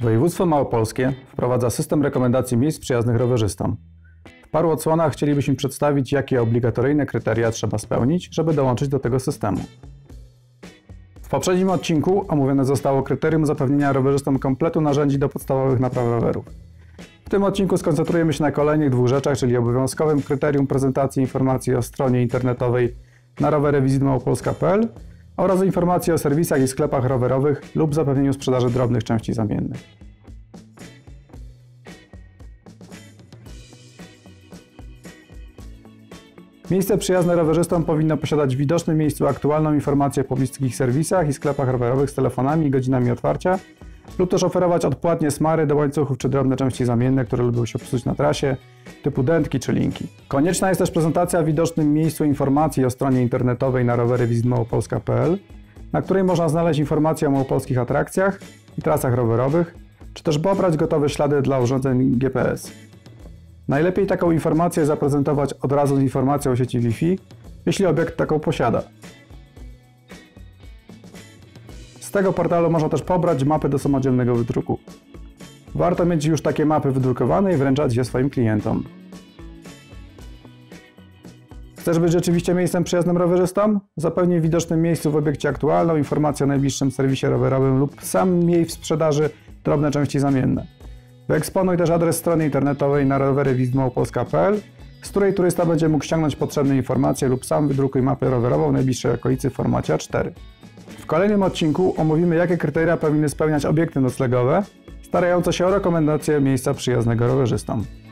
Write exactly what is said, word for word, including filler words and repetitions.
Województwo małopolskie wprowadza system rekomendacji miejsc przyjaznych rowerzystom. W paru odsłonach chcielibyśmy przedstawić, jakie obligatoryjne kryteria trzeba spełnić, żeby dołączyć do tego systemu. W poprzednim odcinku omówione zostało kryterium zapewnienia rowerzystom kompletu narzędzi do podstawowych napraw rowerów. W tym odcinku skoncentrujemy się na kolejnych dwóch rzeczach, czyli obowiązkowym kryterium prezentacji informacji o stronie internetowej na rowery wizyt małopolska kropka p l oraz informacji o serwisach i sklepach rowerowych lub zapewnieniu sprzedaży drobnych części zamiennych. Miejsce przyjazne rowerzystom powinno posiadać w widocznym miejscu aktualną informację o pobliskich serwisach i sklepach rowerowych z telefonami i godzinami otwarcia lub też oferować odpłatnie smary do łańcuchów czy drobne części zamienne, które lubią się psuć na trasie, typu dętki czy linki. Konieczna jest też prezentacja w widocznym miejscu informacji o stronie internetowej na rowery wizyt małopolska kropka p l, na której można znaleźć informacje o małopolskich atrakcjach i trasach rowerowych, czy też pobrać gotowe ślady dla urządzeń G P S. Najlepiej taką informację zaprezentować od razu z informacją o sieci Wi-Fi, jeśli obiekt taką posiada. Z tego portalu można też pobrać mapy do samodzielnego wydruku. Warto mieć już takie mapy wydrukowane i wręczać je swoim klientom. Chcesz być rzeczywiście miejscem przyjaznym rowerzystom? Zapewnij w widocznym miejscu w obiekcie aktualną informację o najbliższym serwisie rowerowym lub sam miej w sprzedaży drobne części zamienne. Wyeksponuj też adres strony internetowej na rowery wizyt małopolska kropka p l, z której turysta będzie mógł ściągnąć potrzebne informacje lub sam wydrukuj mapę rowerową w najbliższej okolicy w formacie A cztery. W kolejnym odcinku omówimy, jakie kryteria powinny spełniać obiekty noclegowe, starające się o rekomendację miejsca przyjaznego rowerzystom.